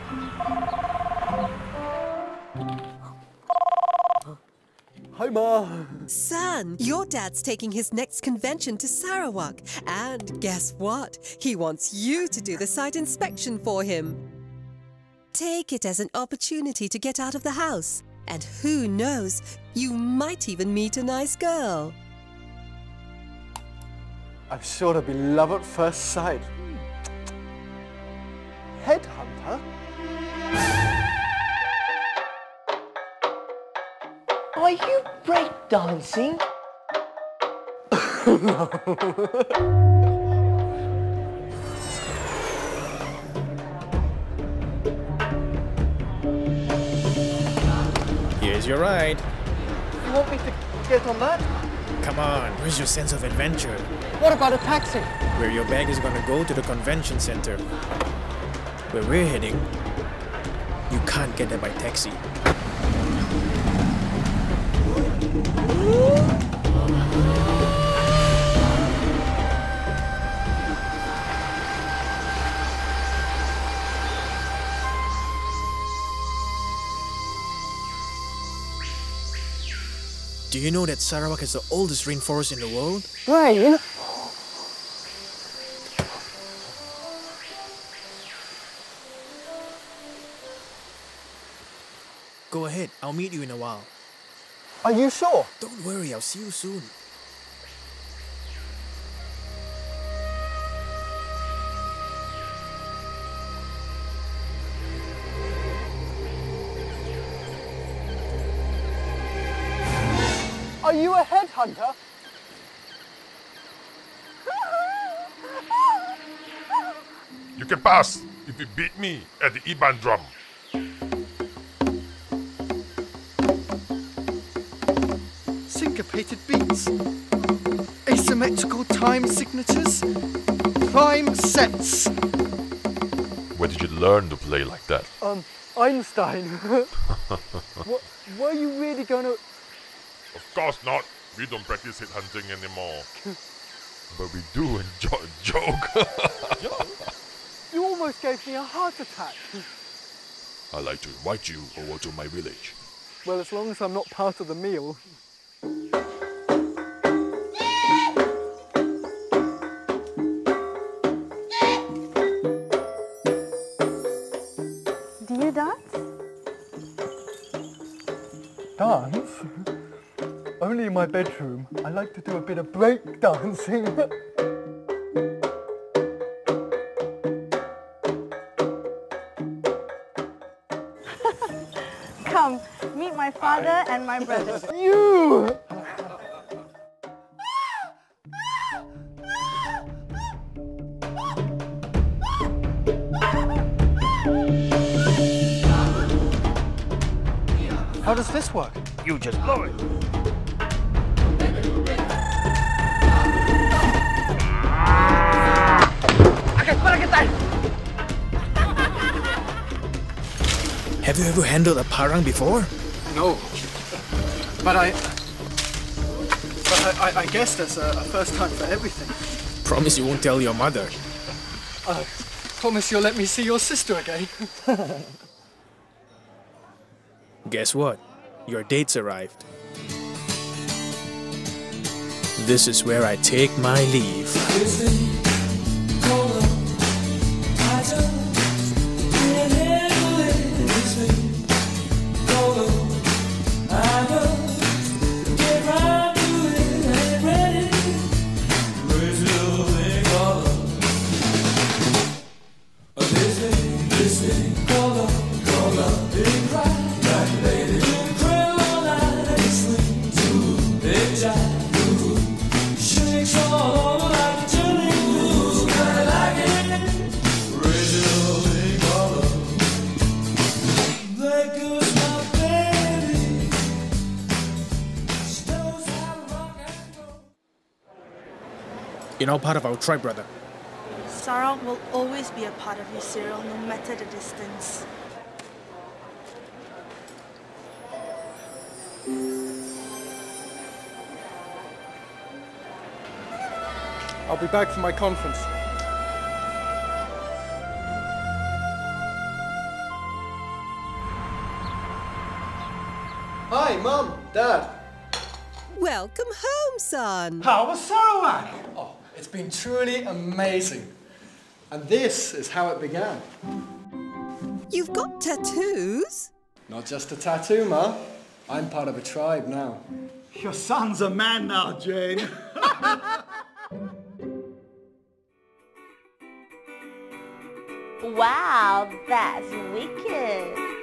Hi, Ma. Son, your dad's taking his next convention to Sarawak. And guess what? He wants you to do the site inspection for him. Take it as an opportunity to get out of the house. And who knows, you might even meet a nice girl. I'm sure to be love at first sight. Headhunter? Are you breakdancing? Here's your ride. You want me to get on that? Come on, where's your sense of adventure? What about a taxi? Where your bag is gonna go to the convention center. Where we're heading, you can't get there by taxi. Do you know that Sarawak is the oldest rainforest in the world? Rain? Go ahead, I'll meet you in a while. Are you sure? Don't worry, I'll see you soon. Are you a headhunter? You can pass if you beat me at the Iban drum. Syncopated beats. Asymmetrical time signatures. Prime sets. Where did you learn to play like that? Einstein. Were you really gonna... Of course not. We don't practice hit hunting anymore. But we do enjoy a joke. You almost gave me a heart attack. I'd like to invite you over to my village. Well, as long as I'm not part of the meal. Do you dance? Dance? Only in my bedroom. I like to do a bit of break dancing. Come, meet my father and my brothers. You! How does this work? You just blow it. Have you ever handled a parang before? No. But I guess there's a first time for everything. Promise you won't tell your mother. I promise you'll let me see your sister again. Guess what? Your date's arrived. This is where I take my leave. You're now part of our tribe, brother. Sarawak will always be a part of you, Cyril, no matter the distance. I'll be back for my conference. Hi, Mum, Dad. Welcome home, son. How was Sarawak? Oh, it's been truly amazing. And this is how it began. You've got tattoos? Not just a tattoo, Ma. I'm part of a tribe now. Your son's a man now, Jane. Wow, that's wicked.